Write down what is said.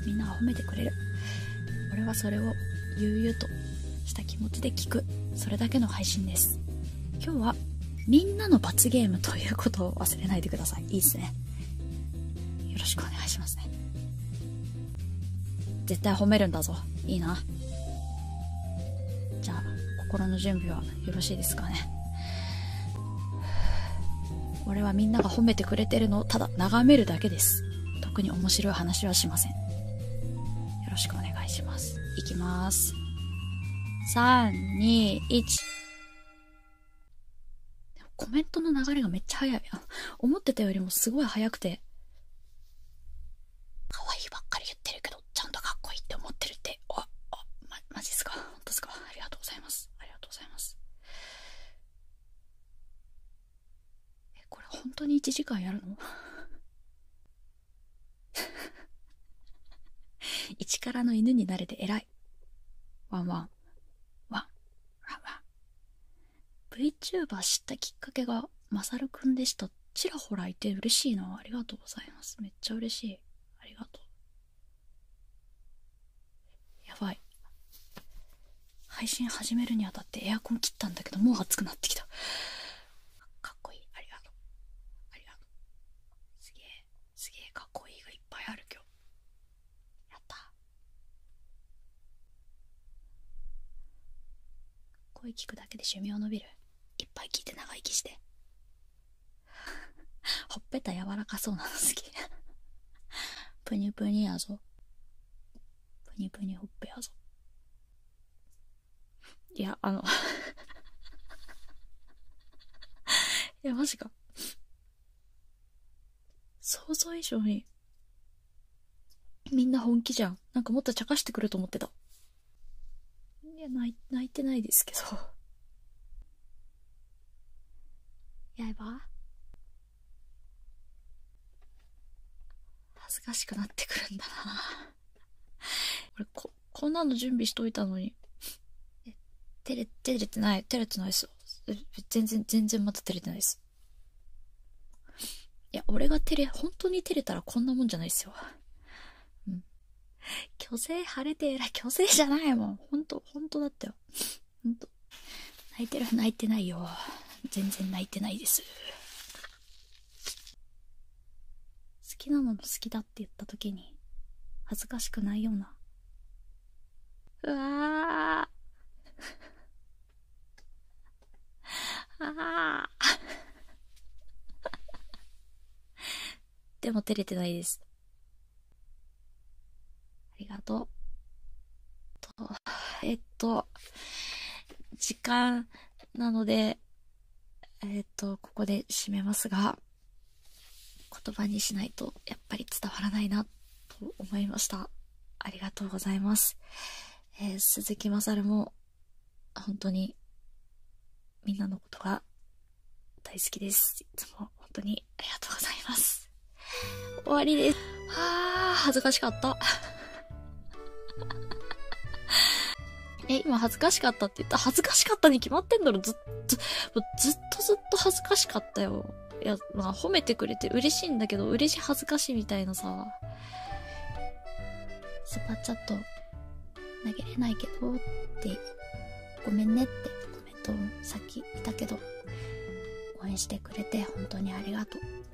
みんなが褒めてくれる。俺はそれを悠々とした気持ちで聞く、それだけの配信です。今日はみんなの罰ゲームということを忘れないでください。いいですね。よろしくお願いしますね。絶対褒めるんだぞ。いいな。じゃあ心の準備はよろしいですかね。俺はみんなが褒めてくれてるのをただ眺めるだけです。特に面白い話はしません。よろしくお願いします。いきます。3、2、1。コメントの流れがめっちゃ早い。思ってたよりもすごい早くて、可愛いばっかり言ってるけど、ちゃんとかっこいいって思ってるって。マジっすか。本当っすか。ありがとうございます。ありがとうございます。これ本当に1時間やるの一からの犬になれて偉い。ワンワン。ワン。ワンワン。VTuber 知ったきっかけがマサルくんでした。ちらほらいて嬉しいな。ありがとうございます。めっちゃ嬉しい。ありがとう。やばい。配信始めるにあたってエアコン切ったんだけど、もう暑くなってきた。かっこいい。ありがとう。ありがとう。すげえかっこいいがいっぱいある今日。やった。声聞くだけで寿命伸びる。いっぱい聞いて長生きして。ほっぺた柔らかそうなの好き。ぷにぷにやぞ。ぷにぷにほっぺやぞ。いや、いや、マジか。想像以上に、みんな本気じゃん。なんかもっと茶化してくると思ってた。いや、泣いてないですけど。やば？恥ずかしくなってくるんだな。俺、こんなの準備しといたのに。照れてないです。全然また照れてないです。いや、俺が本当に照れたらこんなもんじゃないですよ。うん。虚勢晴れて偉い。虚勢じゃないもん。本当だったよ。本当。泣いてないよ。全然泣いてないです。好きなもの好きだって言った時に、恥ずかしくないような。うわー。でも照れてないです。ありがとう。時間なので、ここで締めますが、言葉にしないとやっぱり伝わらないなと思いました。ありがとうございます。鈴木まさるも本当にみんなのことが大好きです。いつも本当にありがとうございます。終わりです。恥ずかしかった。今恥ずかしかったって言った。恥ずかしかったに決まってんだろ。ずっと恥ずかしかったよ。いや、まあ褒めてくれて嬉しいんだけど、嬉し恥ずかしいみたいなさ。スーパーチャット投げれないけどって、ごめんねってコメントをさっき言ったけど、応援してくれて本当にありがとう。